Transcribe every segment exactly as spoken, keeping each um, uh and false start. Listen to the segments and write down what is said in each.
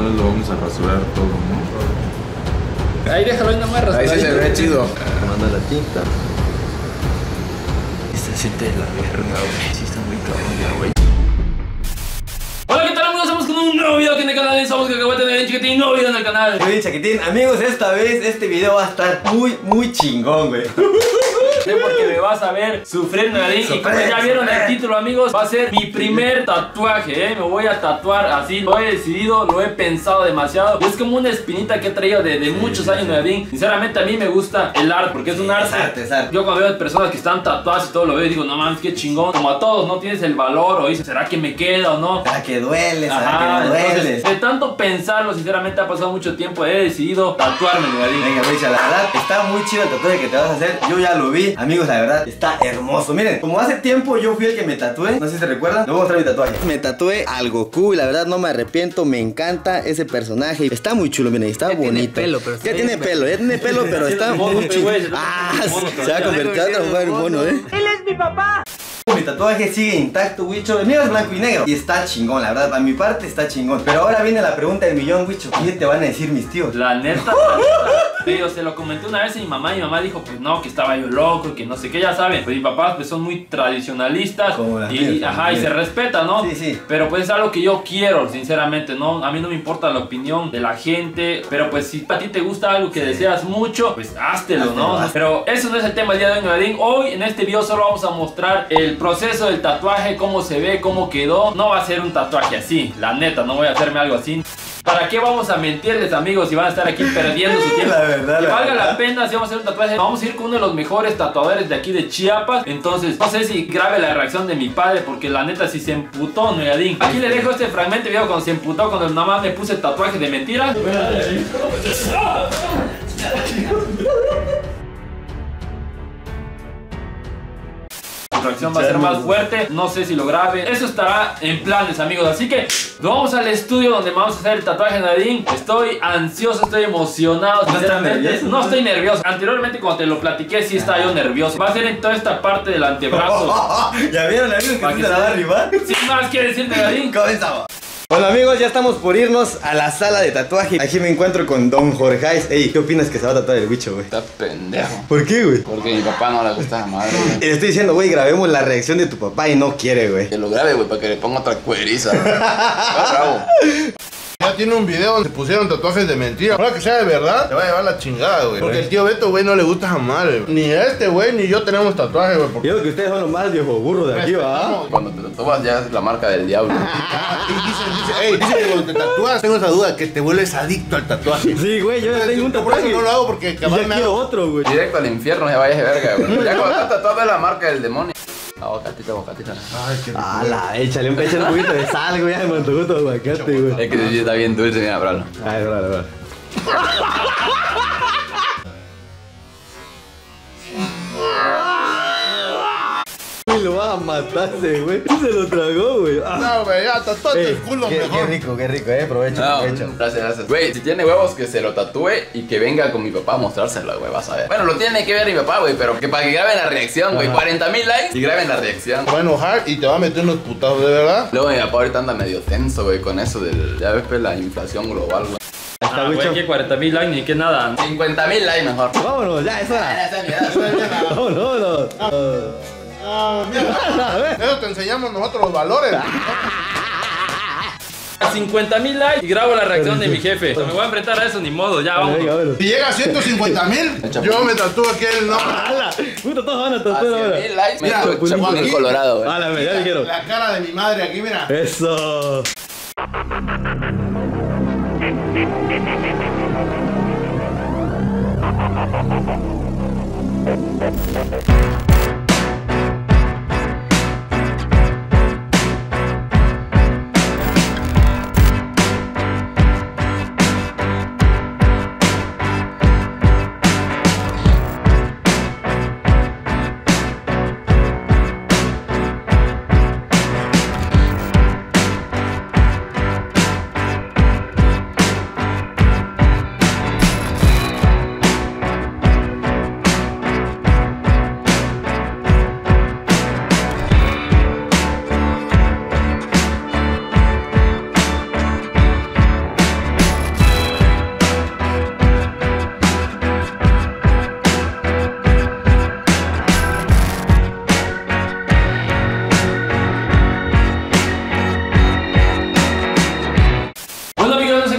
lo vamos a rasurar todo, ¿no? Ahí déjalo ahí nomás rasurar. Ahí sí se ve chido. Manda la tinta. Esta siente de la verga, güey. Sí está muy cabrón ya, güey. Hola, ¿qué tal amigos? Estamos con un nuevo video aquí en el canal. Somos que acabo de tener chiquitín, un nuevo video en el canal. Muy bien, Chaquitín. Amigos, esta vez este video va a estar muy, muy chingón, güey. Porque me vas a ver sufrir, Nadine. Y como ya vieron el título, amigos, va a ser mi primer tatuaje, ¿eh? Me voy a tatuar así. Lo he decidido, lo he pensado demasiado. Es como una espinita que he traído de, de muchos años, Nadine. Sinceramente, a mí me gusta el arte, porque es un arte. Es arte, es arte. Yo cuando veo personas que están tatuadas y todo lo veo y digo, no mames, qué chingón. Como a todos, no tienes el valor o dices, ¿será que me queda o no? ¿Será que duele? ¿Será Ajá, que no duele? Entonces, de tanto pensarlo, sinceramente ha pasado mucho tiempo. He decidido tatuarme, Nadine. Venga, Richa, la verdad está muy chido el tatuaje que te vas a hacer. Yo ya lo vi, amigos, la verdad está hermoso. Miren, como hace tiempo yo fui el que me tatué, no sé si se recuerdan, les voy a mostrar mi tatuaje. Me tatué al Goku y la verdad no me arrepiento, me encanta ese personaje. Está muy chulo, miren, está ya bonito. Tiene pelo, pero ya tiene pelo, ya tiene pelo, pero está muy chulo. Ah, se va a convertir a transformar en mono, ¿eh? Él es mi papá. Mi tatuaje sigue intacto, Wicho. El mío es blanco y negro y está chingón, la verdad, a mi parte está chingón. Pero ahora viene la pregunta del millón, Wicho. ¿Qué te van a decir mis tíos? La neta, la neta, yo se lo comenté una vez a mi mamá y mi mamá dijo, pues no, que estaba yo loco y que no sé qué, ya saben. Pues mis papás pues son muy tradicionalistas. Como las y, mías, ajá, y se respeta, ¿no? Sí, sí. Pero pues es algo que yo quiero, sinceramente, ¿no? A mí no me importa la opinión de la gente, pero pues si a ti te gusta algo que deseas mucho, pues háztelo, ¿no? Hazlo. Pero eso no es el tema del día de hoy, Nadine. Hoy en este video solo vamos a mostrar el proceso del tatuaje, cómo se ve, cómo quedó. No va a ser un tatuaje así, la neta, no voy a hacerme algo así. ¿Para qué vamos a mentirles, amigos, si van a estar aquí perdiendo su tiempo? La verdad, que la valga verdad. la pena si vamos a hacer un tatuaje. Vamos a ir con uno de los mejores tatuadores de aquí de Chiapas. Entonces, no sé si grabe la reacción de mi padre, porque la neta si se emputó, Noyadín. Aquí le dejo este fragmento de video cuando se emputó, cuando nada más me puse tatuaje de mentira. La reacción va a ser más fuerte, no sé si lo grabe. Eso estará en planes, amigos. Así que vamos al estudio donde vamos a hacer el tatuaje, Nadine. Estoy ansioso, estoy emocionado. ¿No estás nervioso? No estoy nervioso. Anteriormente cuando te lo platiqué sí estaba yo nervioso. Va a ser en toda esta parte del antebrazo. ¿Ya vieron, amigos, que Para se que la se- va a arribar? Sin más quiere decirte, Nadine. Comenzamos. Bueno, amigos, ya estamos por irnos a la sala de tatuaje. Aquí me encuentro con Don Jorge. Ey, ¿qué opinas que se va a tatuar el bicho, güey? Está pendejo. ¿Por qué, güey? Porque a mi papá no le gusta la madre, Y güey. le estoy diciendo, güey, grabemos la reacción de tu papá y no quiere, güey. Que lo grabe, güey, para que le ponga otra cueriza. Está bravo. Ya tiene un video donde se pusieron tatuajes de mentira. Ahora que sea de verdad, te va a llevar la chingada, güey. Porque el tío Beto, güey, no le gusta jamás, güey. Ni este, güey, ni yo tenemos tatuajes, güey. Porque... Yo que ustedes son los más viejos burros de aquí, ¿va? Cuando te tatúas ya es la marca del diablo. Ah, y dice, dice, ey, dice que cuando te tatúas, tengo esa duda, que te vuelves adicto al tatuaje. Sí, güey, yo ya tengo un Yo por tatuaje. eso no lo hago porque Y cabal ya me quiero hago... otro, güey. Directo al infierno, ya vayas de verga, güey. Ya cuando estás tatuado es la marca del demonio. Aguacatita, aguacatita. Ay, qué rico. Ala, échale un, échale un poquito de sal, güey. Ya me antojó tu aguacate, güey. Es que sí está bien dulce, mira, bralo. Ay, bravo, bravo. Y lo vas a matarse, güey. Se lo tragó, güey. Ah. No, güey, ya, tatúate Ey, el culo qué, mejor. qué rico, qué rico, eh. Provecho, No, provecho. gracias, gracias. Güey, si tiene huevos que se lo tatúe y que venga con mi papá a mostrárselo, güey, vas a ver. Bueno, lo tiene que ver mi papá, güey, pero que para que graben la reacción, güey. cuarenta mil likes y graben la reacción. Te va a enojar y te va a meter unos putados, de verdad. Luego mi papá ahorita anda medio tenso, güey, con eso del... Ya ves, pues, la inflación global, güey. Ahí está, Ah, güey, bicho. que cuarenta mil likes ni que nada. cincuenta mil likes mejor. Vámonos, ya, es hora. Vámonos, vámonos. Ah, mira. Eso te enseñamos nosotros los valores. A cincuenta mil likes y grabo la reacción de mi jefe. O sea, me voy a enfrentar a eso, ni modo, ya vamos. Venga, vámonos. Si llega a ciento cincuenta mil, yo me tatúo aquí el nombre. ¡Hala! Puta, todos van a A tatuar cien ahora. mil likes me Mira, echo Chapulín Joaquín. Colorado, güey. ¡Hala, ya dijeron! La cara de mi madre aquí, mira. ¡Eso!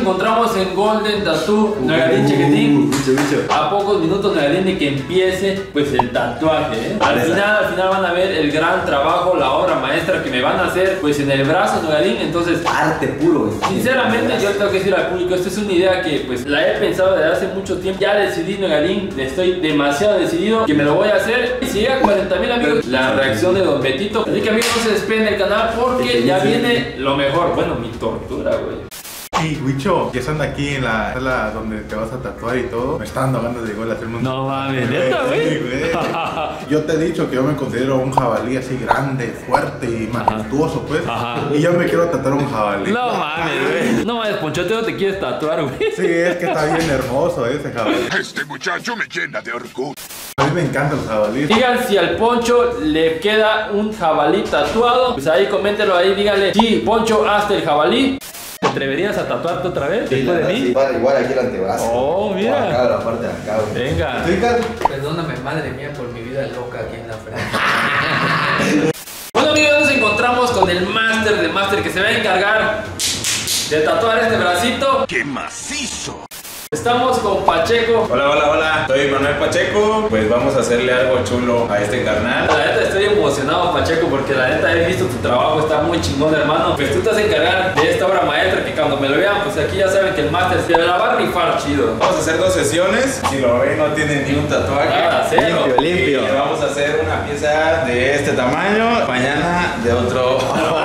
encontramos en Golden Tattoo Nuegadín Chiquitín. A pocos minutos Nuegadín de que empiece pues el tatuaje, ¿eh? Al final, al final van a ver el gran trabajo, la obra maestra que me van a hacer pues en el brazo Nuegadín. Entonces, arte puro, güey. Sinceramente yo tengo que decir al público, esta es una idea que pues la he pensado desde hace mucho tiempo. Ya decidí Nuegadín, estoy demasiado decidido que me lo voy a hacer. Y si llega a cuarenta mil amigos, la reacción de Don Betito. Así que amigos, no se despeguen del canal porque ya viene lo mejor. Bueno, mi tortura, güey. Hey, Wicho, que están aquí en la sala donde te vas a tatuar y todo. Me está dando ganas de igual hacerme un... No mames, neta, güey. Sí, güey. Yo te he dicho que yo me considero un jabalí así grande, fuerte y majestuoso, pues. Ajá. Y yo me quiero tatuar un jabalí. No mames, güey. No mames, Ponchote, no te quieres tatuar, güey. Sí, es que está bien hermoso ese jabalí. Este muchacho me llena de orgullo. A mí me encantan los jabalíes. Digan si al Poncho le queda un jabalí tatuado. Pues ahí coméntenlo ahí, díganle. Sí, Poncho, hazte el jabalí. ¿Te atreverías a tatuarte otra vez? Sí, después de mí. sí, vale, igual aquí el antebrazo. Oh, mira. O acá, la parte de acá, güey. Venga. ¿Tú, Icar? Perdóname, madre mía, por mi vida loca aquí en la frente. Bueno amigos, nos encontramos con el máster del máster que se va a encargar de tatuar este bracito. ¡Qué macizo! Estamos con Pacheco. Hola, hola, hola, soy Manuel Pacheco. Pues vamos a hacerle algo chulo a este carnal. La neta estoy emocionado, Pacheco, porque la neta he visto tu trabajo, está muy chingón, hermano. Pues tú te vas a encargar de esta obra maestra que cuando me lo vean, pues aquí ya saben que el máster se la va a rifar chido. Vamos a hacer dos sesiones. Si lo ven, no tiene ni un tatuaje. Nada, cero. Limpio, limpio. Y vamos a hacer una pieza de este tamaño. Mañana de otro.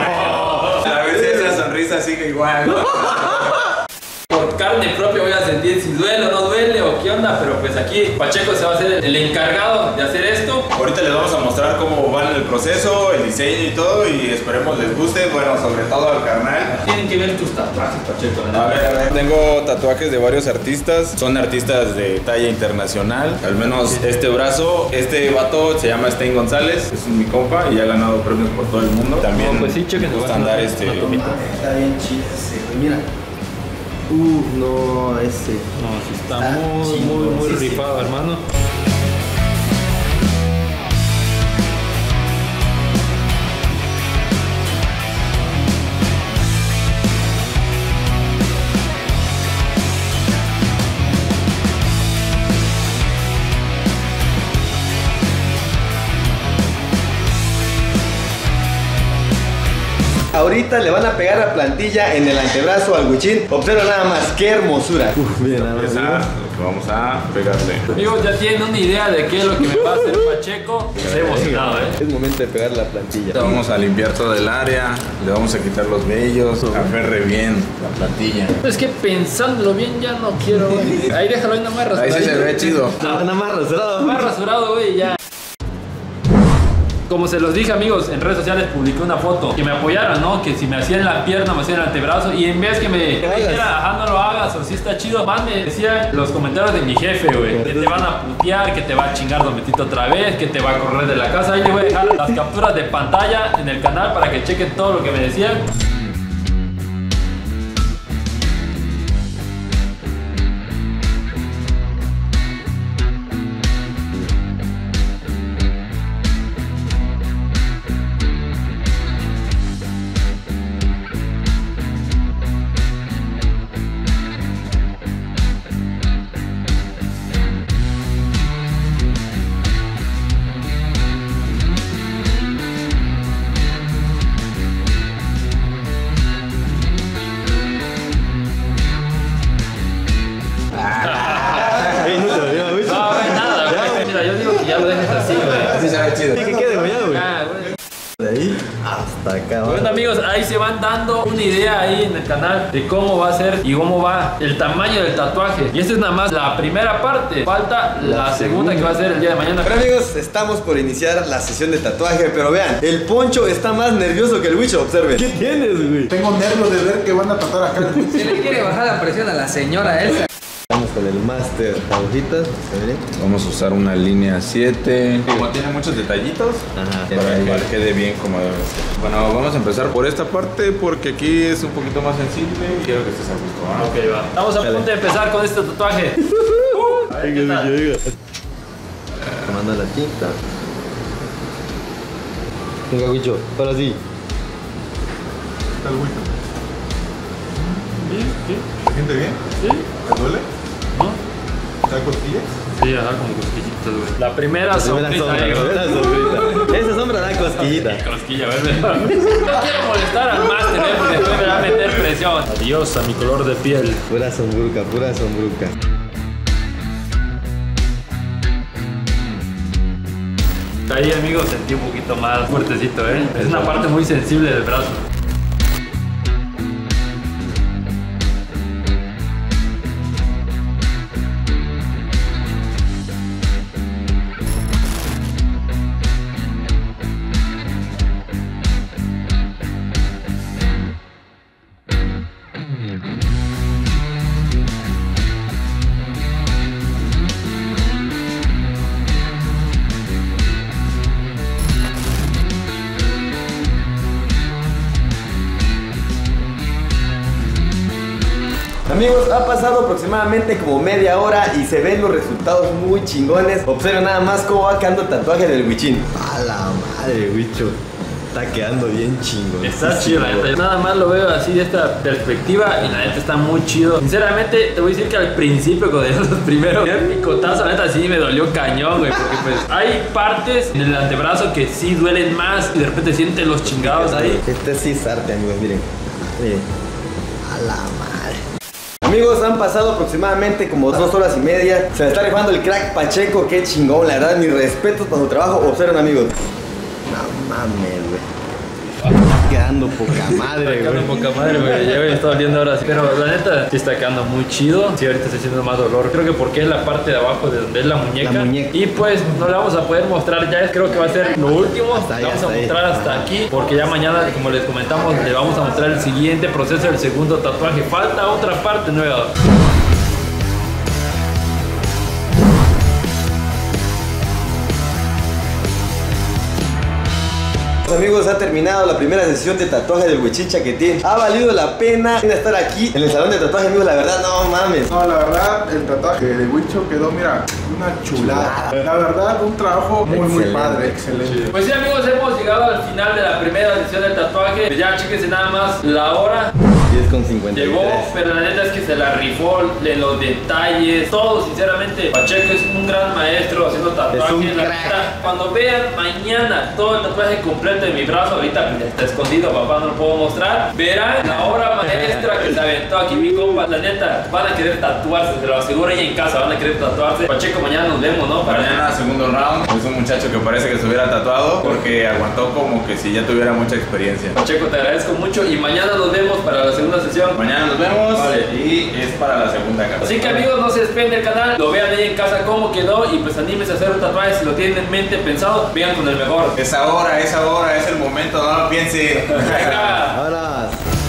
A ver si esa sonrisa sigue igual. Por carne propia voy a sentir si duele o no duele o qué onda, pero pues aquí Pacheco se va a hacer el encargado de hacer esto. Ahorita les vamos a mostrar cómo va en el proceso, el diseño y todo. Y esperemos les guste. Bueno, sobre todo al carnal. Tienen que ver tus tatuajes, Pacheco. A ver, a ver. Tengo tatuajes de varios artistas. Son artistas de talla internacional. Al menos este brazo. Este vato se llama Stein González. Es mi compa y ha ganado premios por todo el mundo. También No, pues sí, chequen, me gusta bueno, andar una- este. una tomita. Está bien chido ese, güey. Mira. Uh, no, ese. No, sí está, Está muy, muy, muy chingoncísimo. rifado, hermano. Ahorita le van a pegar la plantilla en el antebrazo al Wichín. Observa nada más, qué hermosura. Uf, mira nada más. Esa, lo que vamos a pegarle. Amigos, ya tienen una idea de qué es lo que me va a hacer Pacheco. Estoy emocionado, eh. Es momento de pegar la plantilla. Vamos a limpiar todo el área. Le vamos a quitar los vellos. Aferre bien la plantilla. Es que pensándolo bien ya no quiero, güey. Ahí déjalo ahí nada más Ahí rasurado. sí se ve chido. Nada más rasurado. Más rasurado, güey, ya. Como se los dije, amigos, en redes sociales publiqué una foto que me apoyaran, ¿no? Que si me hacían la pierna, me hacían el antebrazo. Y en vez que me, que me dijera, ajá, no lo hagas, o si está chido, más me decían los comentarios de mi jefe, güey. Que te van a putear, que te va a chingar Don Betito otra vez, que te va a correr de la casa. Ahí les voy a dejar las capturas de pantalla en el canal para que chequen todo lo que me decían. Ey, no te lo digo, Wichín. No, güey, nada, güey. Mira, yo digo que ya lo dejes así, güey. Así se ve chido. Sí, que quede gollado, güey. Ah, güey. De ahí hasta acá. Bueno amigos, ahí se van dando una idea ahí en el canal de cómo va a ser y cómo va el tamaño del tatuaje. Y esta es nada más la primera parte. Falta la segunda que va a ser el día de mañana. Bueno amigos, estamos por iniciar la sesión de tatuaje, pero vean, el Poncho está más nervioso que el Wicho, observen. ¿Qué tienes, güey? Tengo nervios de ver que van a tatuar acá. Se le quiere bajar la presión a la señora Elsa. Estamos con el máster. Agujitas, ¿se ve? Vamos a usar una línea siete. Como tiene muchos detallitos, Ajá. para que quede bien como debe ser. Bueno, vamos a empezar por esta parte porque aquí es un poquito más sensible y quiero que estés a gusto. ¿ah? Ok, va. Estamos a punto de empezar con este tatuaje. Uh, a ver qué tal. Tomando la tinta. Venga, Wicho, ahora sí. Bien, bien. ¿Se siente bien? Sí. ¿Te duele? ¿No? ¿Te da cosquillas? Sí, ajá, como cosquillitas, güey. La primera sonrisa, sombra, ahí, la güey. primera sombrita. Esa sombra da cosquillita. Cosquilla, ¿verdad? No quiero molestar al máster, ¿eh? Porque después me va a meter presión. Adiós a mi color de piel. Pura sombruca, pura sombruca. Ahí, amigos, sentí un poquito más fuertecito, ¿eh? Es una parte muy sensible del brazo. Amigos, ha pasado aproximadamente como media hora y se ven los resultados muy chingones. Observen nada más cómo va quedando el tatuaje del Huichín. A la madre, Huicho. Está quedando bien chingón. Está chido, la neta. Yo nada más lo veo así de esta perspectiva y la neta está muy chido. Sinceramente, te voy a decir que al principio, cuando yo los primeros, el picotazo, la neta sí me dolió cañón, güey. Porque pues hay partes en el antebrazo que sí duelen más y de repente sientes los chingados ahí. Este sí es arte, amigos, miren. Miren. A la madre. Amigos, han pasado aproximadamente como dos horas y media. Se le está rifando el crack Pacheco, qué chingón, la verdad, mis respetos para su trabajo. Observen, amigos. No mames, güey. Está quedando poca madre, Está quedando güey. poca madre, güey. Ya me está doliendo ahora sí. Pero la neta sí está quedando muy chido. Sí, ahorita está haciendo más dolor. Creo que porque es la parte de abajo de donde es la muñeca. La muñeca. Y pues no le vamos a poder mostrar ya. Creo que va a ser lo último. Hasta ahí, Le vamos a hasta ahí. mostrar hasta aquí. Porque ya mañana, como les comentamos, le vamos a mostrar el siguiente proceso del segundo tatuaje. Falta otra parte nueva. Amigos, ha terminado la primera sesión de tatuaje del Huichín Chaquetín. Ha valido la pena estar aquí en el salón de tatuaje, amigos. La verdad, no mames. No, la verdad, el tatuaje de Huicho quedó, mira, una chulada. La verdad, un trabajo muy, muy Excelente. padre, excelente. Pues sí, amigos, hemos llegado al final de la primera sesión del tatuaje. Pues ya chéquense nada más la hora. diez con cincuenta y tres. Llegó, pero la neta es que se la rifó en los detalles, todo, sinceramente. Pacheco es un gran maestro haciendo Es tatuajes. un La crack. neta, cuando vean mañana todo el tatuaje completo de mi brazo, ahorita pues, está escondido, papá, no lo puedo mostrar. Verán la obra maestra que se aventó aquí mi compa. La neta, van a querer tatuarse, te lo aseguro, ahí en casa van a querer tatuarse. Pacheco, mañana nos vemos, ¿no? Para Mañana, segundo round, es un muchacho que parece que se hubiera tatuado porque aguantó como que si ya tuviera mucha experiencia. Pacheco, te agradezco mucho y mañana nos vemos para la segunda sesión. Mañana nos vemos Vale. y es para la segunda capa. Así que amigos, no se despeguen del canal, lo vean ahí en casa cómo quedó y pues anímense a hacer un tatuaje si lo tienen en mente pensado, vean con el mejor. Es ahora, es ahora, es el momento, no lo piense. Venga. Ahora.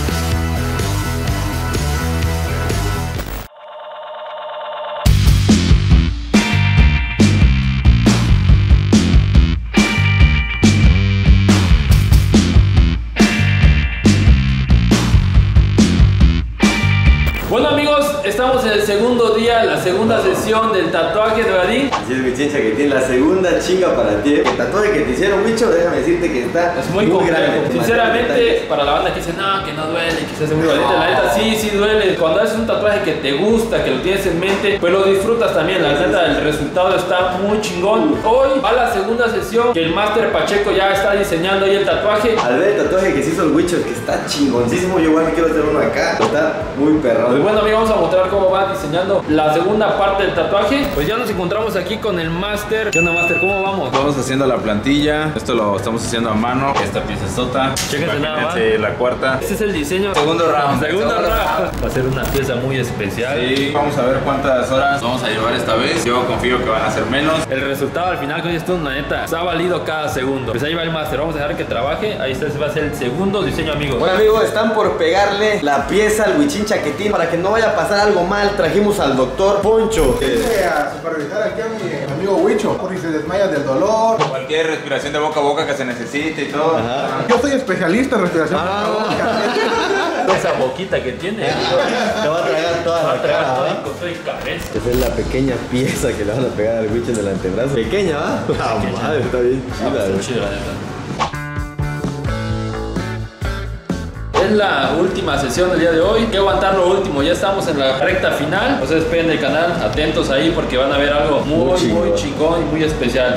Bueno amigos, estamos en el segundo día, la segunda sesión del tatuaje de Odín. Así es, Huichín Chaquetín, la segunda chinga para ti. El tatuaje que te hicieron, Huicho, déjame decirte que está Es muy, complejo. grande. Sinceramente, para la banda que dice, no, que no duele, que se hace muy bonito, la neta sí, sí duele. Cuando haces un tatuaje que te gusta, que lo tienes en mente, pues lo disfrutas también. La neta, el resultado está muy chingón. Hoy va la segunda sesión que el Máster Pacheco ya está diseñando ahí el tatuaje. Al ver el tatuaje que se hizo el Huicho, que está chingoncísimo, yo igual me quiero hacer uno acá. Está muy perrón. Pues bueno, amigos, vamos a mostrar cómo va diseñando la segunda parte del tatuaje. Pues ya nos encontramos aquí con el Máster. ¿Qué onda, Máster? ¿Cómo vamos? Vamos haciendo la plantilla, esto lo estamos haciendo a mano. Esta pieza es sota. Chéquense nada más. Imagínense la cuarta. Este es el diseño. Segundo round. Segundo Segundo round. Va a ser una pieza muy especial. Sí, vamos a ver cuántas horas vamos a llevar esta vez. Yo confío que van a ser menos. El resultado al final con esto, la neta, se ha valido cada segundo. Pues ahí va el Máster. Vamos a dejar que trabaje. Ahí está, ese va a ser el segundo diseño, amigos. Bueno, amigos, están por pegarle la pieza al Huichín Chaquetín. Para que no vaya a pasar algo mal, trajimos al doctor Poncho. Vine a supervisar aquí a mi amigo Huicho por si se desmaya del dolor. Cualquier respiración de boca a boca que se necesite y todo. Yo soy especialista en respiración. Ah. Esa boquita que tiene. Te va a tragar toda Va a la tragar cara, todo ¿va? y con todo y cabeza. Esa es la pequeña pieza que le van a pegar al Huicho en el antebrazo. Pequeña, ¿va? La madre, está bien chida, Está güey. chido, la neta. Es es la última sesión del día de hoy. Hay que aguantar lo último, ya estamos en la recta final. No se despeguen del canal, atentos ahí porque van a ver algo muy, muy chingón, muy chingón y muy especial.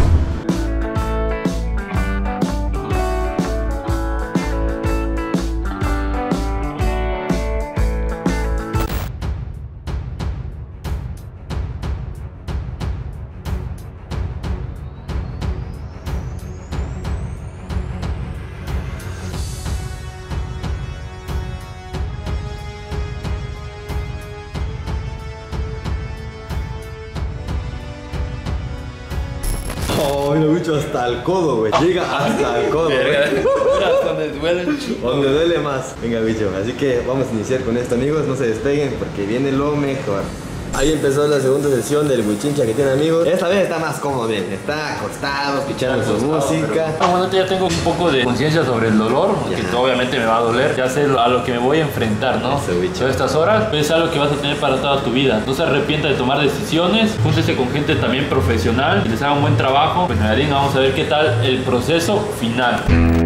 Oh, mira, bicho, hasta el codo, güey. Llega hasta el codo, güey. Donde duele. Donde duele más. Venga, bicho. Así que vamos a iniciar con esto, amigos. No se despeguen porque viene lo mejor. Ahí empezó la segunda sesión del Wichincha que tiene, amigos. Esta vez está más cómodo, bien. Está acostado, escuchando su música. Pero... Bueno, ya tengo un poco de conciencia sobre el dolor, que obviamente me va a doler. Ya sé a lo que me voy a enfrentar, ¿no? Todas estas horas es algo que vas a tener para toda tu vida. No se arrepienta de tomar decisiones. Júntese con gente también profesional y les haga un buen trabajo. Pues Nayarín, vamos a ver qué tal el proceso final.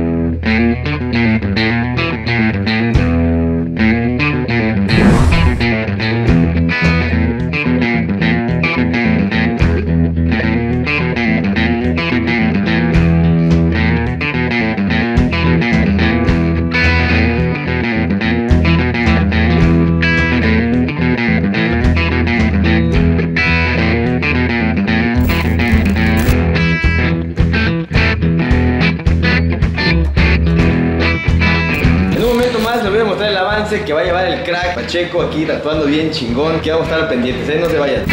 Que va a llevar el crack Pacheco aquí tatuando bien chingón, que vamos a estar pendientes, ¿eh? No se vayan.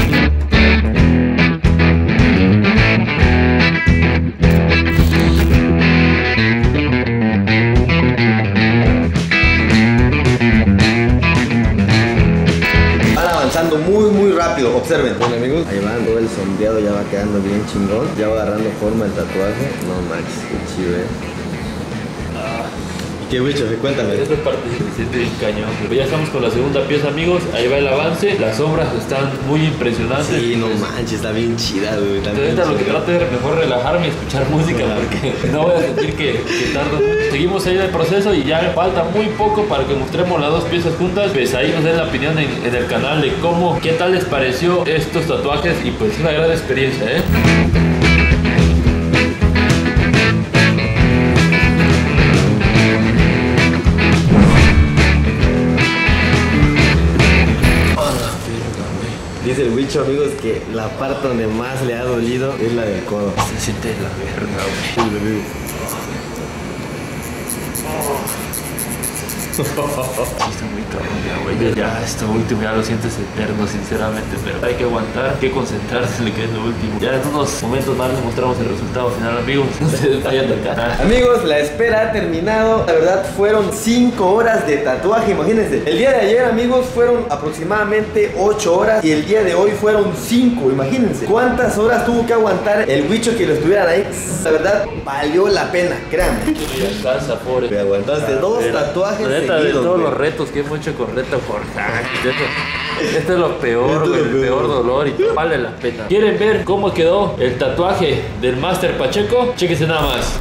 Van avanzando muy muy rápido, observen. Bueno, amigos, ahí van, todo el sombreado ya va quedando bien chingón, ya va agarrando forma el tatuaje. No manches, qué chido, eh. ¿Qué bicho? Cuéntame. Esta parte se siente bien cañón. Pero ya estamos con la segunda pieza, amigos. Ahí va el avance. Las sombras están muy impresionantes. Sí, no manches, está bien chida, güey. Entonces, lo que trato es mejor relajarme y escuchar música, claro, porque no voy a sentir que, que tardo mucho. Seguimos ahí el proceso y ya falta muy poco para que mostremos las dos piezas juntas. Pues ahí nos den la opinión en, en el canal de cómo, qué tal les pareció estos tatuajes. Y pues una gran experiencia, ¿eh? Dice el bicho, amigos, que la parte donde más le ha dolido es la del codo. Se siente la verga, güey. Sí, está muy cabrón ya, güey. Ya, esto último ya lo sientes eterno, sinceramente. Pero hay que aguantar, hay que concentrarse en lo que es lo último. Ya en unos momentos más les mostramos el resultado final, amigos. No se vayan del canal. Amigos, la espera ha terminado. La verdad, fueron cinco horas de tatuaje, imagínense. El día de ayer, amigos, fueron aproximadamente ocho horas. Y el día de hoy fueron cinco, imagínense. ¿Cuántas horas tuvo que aguantar el bicho que lo estuvieran ahí? La verdad, valió la pena, créanme. Casa, pobre. Me aguantaste dos tatuajes seguidos, de todos güey. los retos que hemos hecho con Reto Forján. Esto, esto es lo peor, güey, el peor dolor y vale la pena. ¿Quieren ver cómo quedó el tatuaje del Master Pacheco? Chéquense nada más.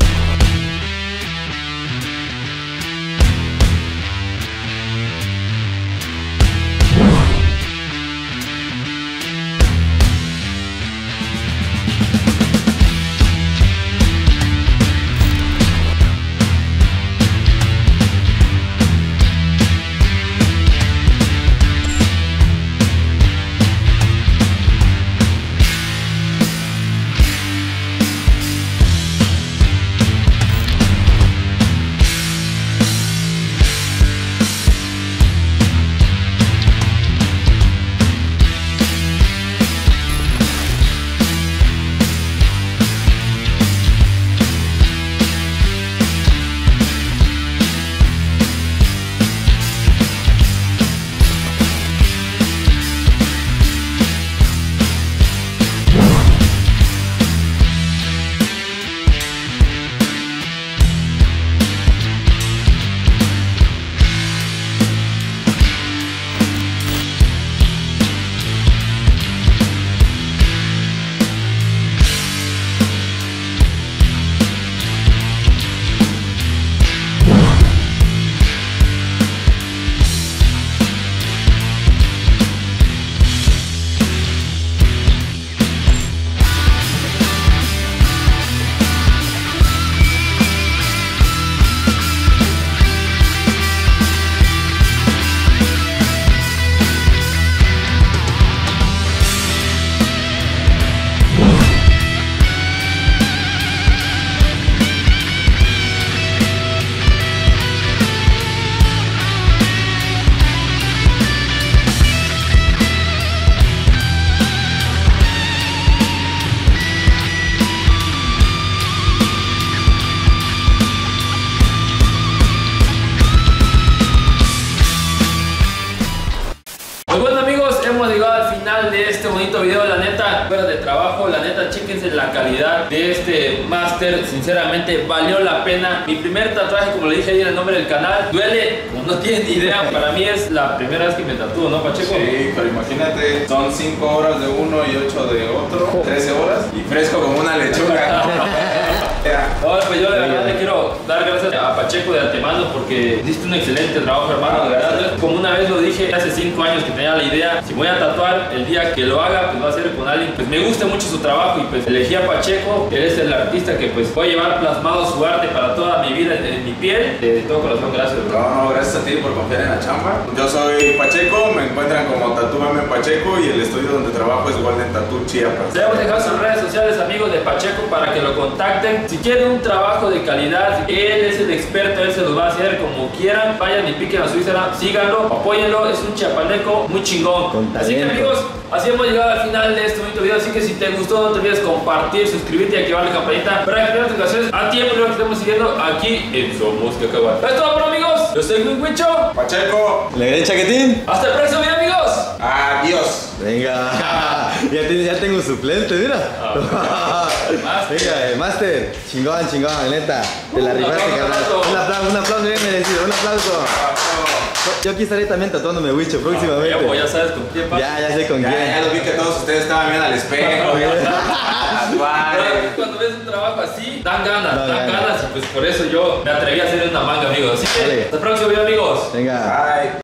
final de este bonito video. La neta, fuera de trabajo, la neta, chéquense la calidad de este máster. Sinceramente, valió la pena. Mi primer tatuaje, como le dije ahí en el nombre del canal, duele, no tienen ni idea. Para mí es la primera vez que me tatúo, ¿no, Pacheco? Sí, pero imagínate, son cinco horas de uno y ocho de otro, trece horas y fresco como una lechuga. No, pues yo la verdad le quiero dar gracias a Pacheco de antemano porque hiciste un excelente trabajo, hermano. De verdad, como una vez lo dije hace cinco años que tenía la idea, si voy a tatuar, el día que lo haga, pues va a ser con alguien. Pues me gusta mucho su trabajo y pues elegí a Pacheco. Él es el artista que pues voy a llevar plasmado su arte para toda mi vida en, en mi piel. De todo corazón, gracias, bro. No, no, gracias a ti por confiar en la chamba. Yo soy Pacheco, me encuentran como Tatúame Pacheco y el estudio donde trabajo es Golden Tattoo Chiapas. Les voy a dejar sus redes sociales, amigos de Pacheco, para que lo contacten. Si quieren un trabajo de calidad, él es el experto, él se los va a hacer como quieran. Vayan y piquen a su Instagram, síganlo, apóyenlo, es un chiapaneco muy chingón. Así que, amigos, así hemos llegado al final de este bonito video. Así que si te gustó, no te olvides compartir, suscribirte y activar la campanita para que tengas notificaciones a tiempo y lo que estemos siguiendo aquí en Somos Cacahuate. Esto es todo, amigos. Yo soy Luis Huicho Pacheco. ¿Le chaquetín? Hasta el próximo video, amigos. Adiós. Venga. ya, te- ya tengo suplente, mira. Master. Venga, eh, Master. Chingón, chingón, neta. Te la Un rifaste, aplauso, carnal. aplauso. Un aplauso, un aplauso, bien merecido. Un aplauso. Yo aquí estaré también tatuándome Wicho próximamente. Ya, pues, ya sabes con quién va. Ya, ya sé con Ya, quién. ya lo vi que todos ustedes estaban viendo al espejo. Tatuaje. Cuando ves un trabajo así, dan ganas, Dan dan ganas. ganas y pues por eso yo me atreví a hacer una manga, amigos. Así que Vale. hasta el próximo video, amigos. Venga. Bye.